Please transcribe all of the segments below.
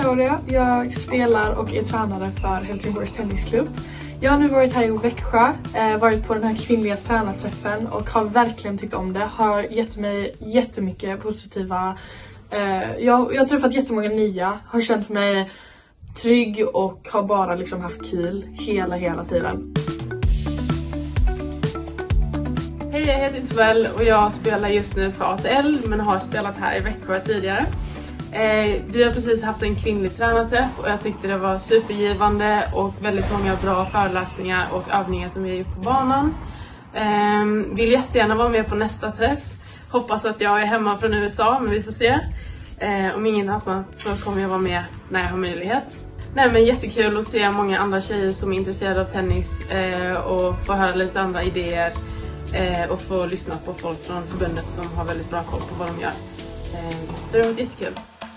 Victoria. Jag spelar och är tränare för Helsingborgs tennisklubb. Jag har nu varit här i Växjö, varit på den här kvinnliga tränarträffen och har verkligen tyckt om det. Har gett mig jättemycket positiva... Jag har träffat jättemånga nya, har känt mig trygg och har bara liksom haft kul hela tiden. Hej, jag heter Isabel och jag spelar just nu för ATL men har spelat här i Växjö tidigare. Vi har precis haft en kvinnlig tränarträff och jag tyckte det var supergivande och väldigt många bra föreläsningar och övningar som vi har gjort på banan. Vill jättegärna vara med på nästa träff. Hoppas att jag är hemma från USA, men vi får se. Om ingen annat så kommer jag vara med när jag har möjlighet. Nej, men jättekul att se många andra tjejer som är intresserade av tennis och få höra lite andra idéer och få lyssna på folk från förbundet som har väldigt bra koll på vad de gör. Så det har varit jättekul.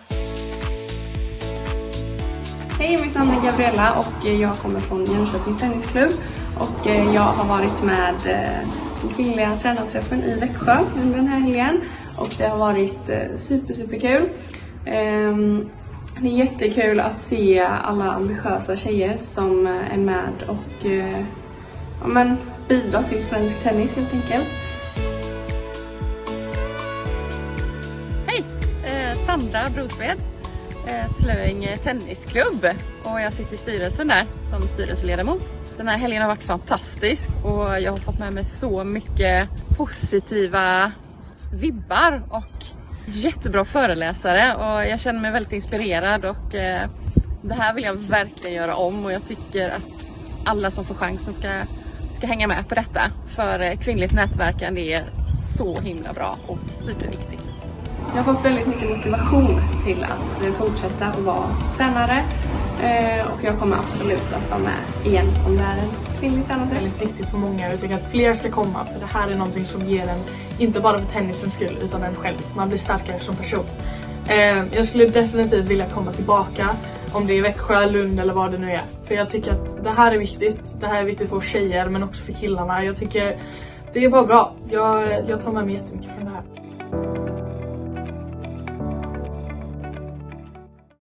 Hej, mitt namn är Gabriella och jag kommer från Jönköpings tennisklubb och jag har varit med den kvinnliga tränarträffen i Växjö under den här helgen och det har varit superkul. Det är jättekul att se alla ambitiösa tjejer som är med och bidrar till svensk tennis helt enkelt. Hej! Sandra Brosved, Slöing tennisklubb och jag sitter i styrelsen där som styrelseledamot. Den här helgen har varit fantastisk och jag har fått med mig så mycket positiva vibbar och jättebra föreläsare och jag känner mig väldigt inspirerad och det här vill jag verkligen göra om och jag tycker att alla som får chansen ska hänga med på detta för kvinnligt nätverkande är så himla bra och superviktigt. Jag har fått väldigt mycket motivation till att fortsätta att vara tränare och jag kommer absolut att vara med igen om det är en kvinnlig tränare. Det är väldigt viktigt för många. Jag tycker att fler ska komma för det här är någonting som ger en, inte bara för tennisens skull utan en själv. Man blir starkare som person. Jag skulle definitivt vilja komma tillbaka om det är Växjö, Lund eller vad det nu är. För jag tycker att det här är viktigt. Det här är viktigt för tjejer men också för killarna. Jag tycker det är bara bra. Jag tar med mig jättemycket från det här.